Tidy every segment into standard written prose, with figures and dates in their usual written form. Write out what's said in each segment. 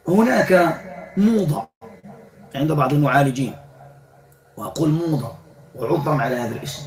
هناك موضة عند بعض المعالجين، وأقول موضة وعذرا على هذا الاسم،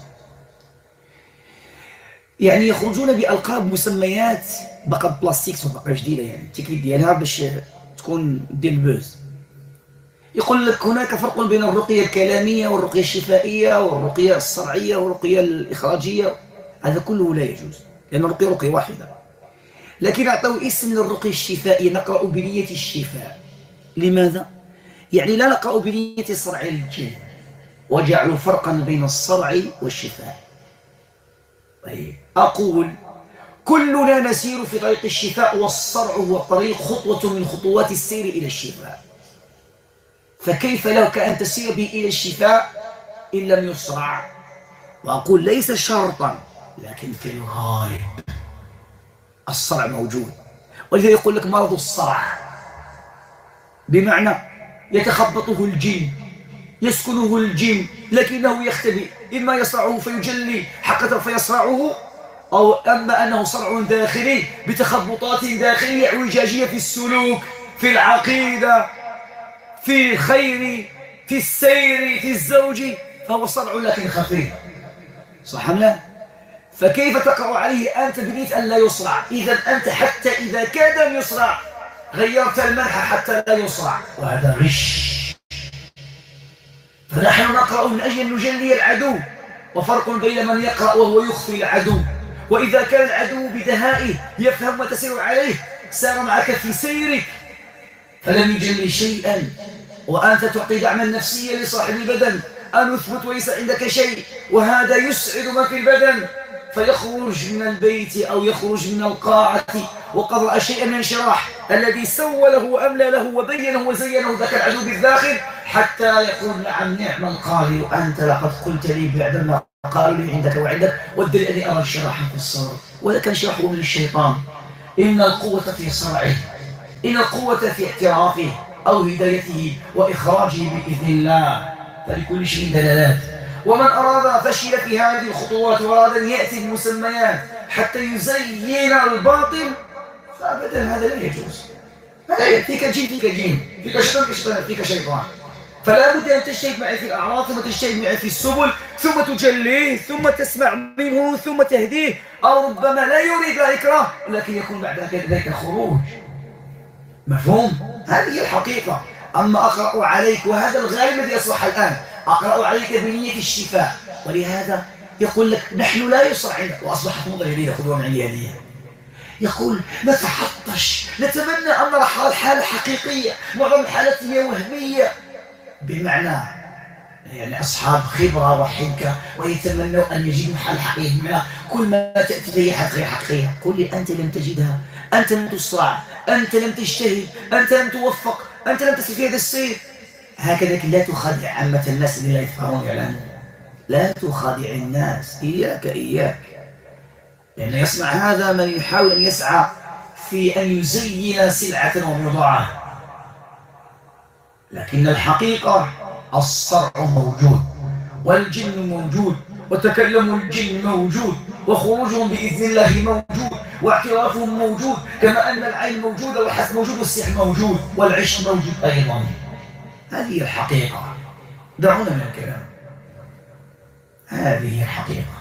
يعني يخرجون بألقاب مسميات بقى بلاستيك وبقى جديدة، يعني التكنيك ديالها باش تكون ديال البوز. يقول لك هناك فرق بين الرقية الكلامية والرقية الشفائية والرقية الصرعية والرقية الإخراجية. هذا كله لا يجوز، لأن الرقية رقية واحدة، لكن أعطوا اسم للرقية الشفائية، نقرأ بنية الشفاء. لماذا؟ يعني لا نقرأ بنية صرع الجن، وجعلوا فرقا بين الصرع والشفاء. طيب أقول كلنا نسير في طريق الشفاء، والصرع هو الطريق، خطوة من خطوات السير إلى الشفاء، فكيف لك أن تسير بي إلى الشفاء إن لم يصرع؟ وأقول ليس شرطا، لكن في الغالب الصرع موجود. ولذا يقول لك مرض الصرع، بمعنى يتخبطه الجن، يسكنه الجن، لكنه يختبئ، إما يصرعه فيجلي حقا فيصرعه، أو أما أنه صرع داخلي بتخبطات داخلية اعوجاجية في السلوك، في العقيدة، في الخير، في السير، في الزوج، فهو صرع لكن خفي. صح أم لا؟ فكيف تقرأ عليه أنت بنية أن لا يصرع؟ إذا أنت حتى إذا كاد أن يصرع غيرت المنح حتى لا يصرع، وهذا غش. فنحن نقرأ من أجل أن نجلي العدو، وفرق بين من يقرأ وهو يخفي العدو، وإذا كان العدو بدهائه يفهم ما تسير عليه سار معك في سيرك فلم يجلي شيئا، وأنت تعطي دعما نفسيا لصاحب البدن أن يثبت وليس عندك شيء، وهذا يسعد من في البدن، فيخرج من البيت أو يخرج من القاعة وقد رأى شيئا من انشراح الذي سوله وأملى له وبينه وزينه ذاك العدو بالداخل، حتى يقول نعم نعم القارئ أنت، لقد قلت لي بعد ما قالوا لي عندك وعندك، والدليل أني أرى انشراحا في الصدر، وذاك انشراح من الشيطان. إن القوة في صرعه، إن القوة في اعترافه أو هدايته وإخراجه بإذن الله، فلكل شيء دلالات. ومن أراد فشل في هذه الخطوات وأراد أن يأتي بمسميات حتى يزين الباطل، فأبدا هذا لا يجوز. هذا فيك جن فيك جن، فيك شيطان فيك شيطان، فلا بد أن تجتهد معي في الأعراض، ثم تجتهد معي في السبل، ثم تجليه، ثم تسمع منه، ثم تهديه، أو ربما لا يريد لا إكراه، لكن يكون بعد ذلك خروج. مفهوم؟ هذه الحقيقة. أما أقرأ عليك، وهذا الغالب الذي يصلح الآن، أقرأ عليك بنية الشفاء، ولهذا يقول لك نحن لا يصرع عندك، وأصبحت موضة جديدة خذوها من عندي هدية، يقول نتحطش، نتمنى أن نرى حالة حقيقية، معظم الحالات هي وهمية، بمعنى يعني أصحاب خبرة وحنكة ويتمنوا أن يجدوا حال حقيقي، بمعنى كل ما تأتي به غير حقيقية. قل لي أنت لم تجدها، أنت لم تصرع، أنت لم تجتهد، أنت لم توفق، أنت لم تسل في هذا السير. هكذا لا تخادع عامة الناس اللي لا يفقهون إعلان، لا تخادع الناس، إياك إياك، لأن يصنع هذا من يحاول أن يسعى في أن يزين سلعة وبضاعة، لكن الحقيقة الصرع موجود، والجن موجود، وتكلم الجن موجود، وخروجهم بإذن الله موجود، واعترافهم موجود، كما أن العين موجودة والحس موجود والسحر موجود والعش موجود أيضا. هذه الحقيقة، دعونا من الكلام، هذه الحقيقة.